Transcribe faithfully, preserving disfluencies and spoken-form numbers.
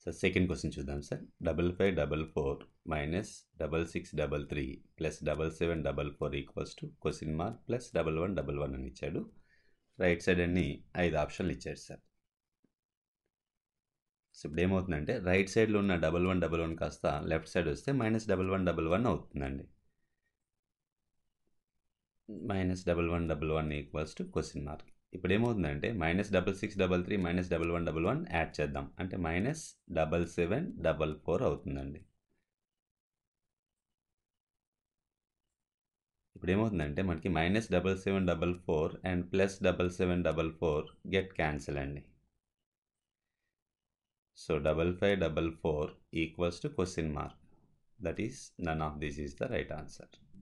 So second question చూద్దాం sir. Double five double four minus double six double three plus double seven double four equals to question mark plus double one double one అని ఇచ్చాడు. Right side అన్ని ఐదు ఆప్షన్లు ఇచ్చాడు sir. So ఇప్పుడు ఏమవుతుందంటే right సైడ్లో ఉన్న డబల్ వన్ డబల్ వన్ కాస్త లెఫ్ట్ సైడ్ వస్తే minus double one double one అవుతుందండి. Minus double one double one equals to question mark. ఇప్పుడు ఏమవుతుందంటే minus double six double three minus double one double one add చేద్దాం, అంటే minus double seven double four అవుతుందండి. ఇప్పుడు ఏమవుతుందంటే మనకి minus double seven double four and plus double seven double four get cancel అండి. So double five double four equals to question mark. That is none of this is the right answer.